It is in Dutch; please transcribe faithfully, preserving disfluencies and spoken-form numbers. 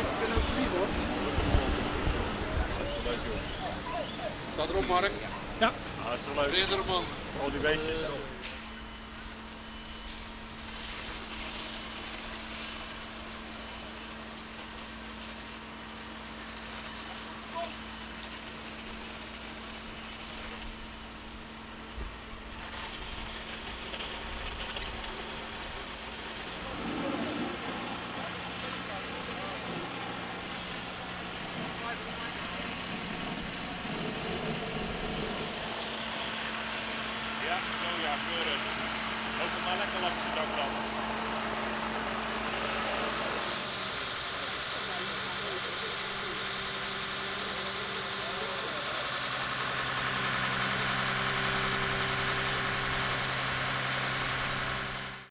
ik ben ook vliegen hoor. Staat erop, Mark? Ja. Ah, dat is wel leuk. Ridder, man. Al die beestjes. Ja, zo ja, keurig. Loop er maar lekker langs de dak dan.